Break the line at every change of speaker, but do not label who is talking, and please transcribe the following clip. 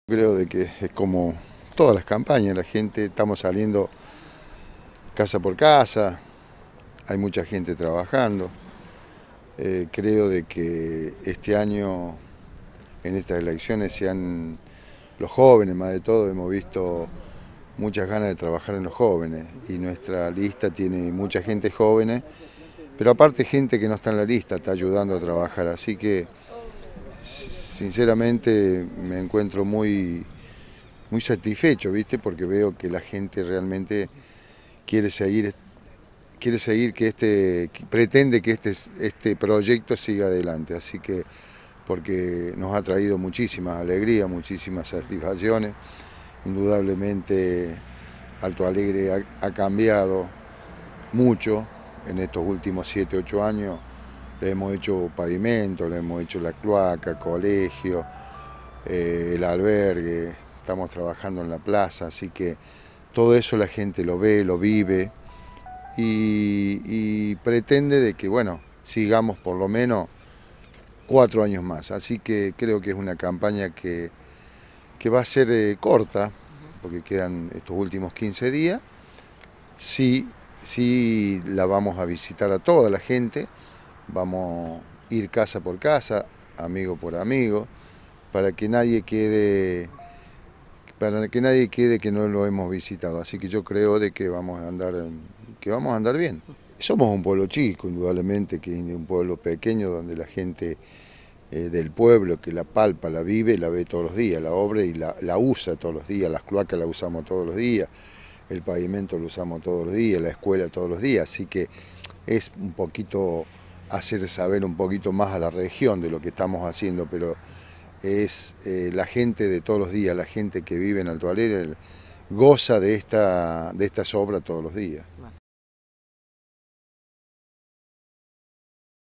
Creo de que es como todas las campañas, la gente estamos saliendo casa por casa, hay mucha gente trabajando. Creo de que este año en estas elecciones los jóvenes, más de todo, hemos visto muchas ganas de trabajar en los jóvenes y nuestra lista tiene mucha gente joven, pero aparte gente que no está en la lista está ayudando a trabajar, así que sinceramente me encuentro muy satisfecho, ¿viste? Porque veo que la gente realmente quiere seguir, que pretende que este proyecto siga adelante. Así que, porque nos ha traído muchísimas alegrías, muchísimas satisfacciones. Indudablemente, Alto Alegre ha cambiado mucho en estos últimos 7, 8 años. Le hemos hecho pavimento, le hemos hecho la cloaca, colegio, el albergue, estamos trabajando en la plaza, así que todo eso la gente lo ve, lo vive y pretende de que, bueno, sigamos por lo menos 4 años más. Así que creo que es una campaña que va a ser corta, porque quedan estos últimos 15 días. Sí, sí la vamos a visitar a toda la gente, vamos a ir casa por casa, amigo por amigo, para que nadie quede que no lo hemos visitado. Así que yo creo de que vamos a andar bien. Somos un pueblo chico, indudablemente, que es un pueblo pequeño donde la gente del pueblo que la palpa, la vive, la ve todos los días, la obra y la usa todos los días, las cloacas la usamos todos los días, el pavimento lo usamos todos los días, la escuela todos los días, así que es un poquito hacer saber un poquito más a la región de lo que estamos haciendo, pero es la gente de todos los días, la gente que vive en Alto Alegre goza de estas obras todos los días.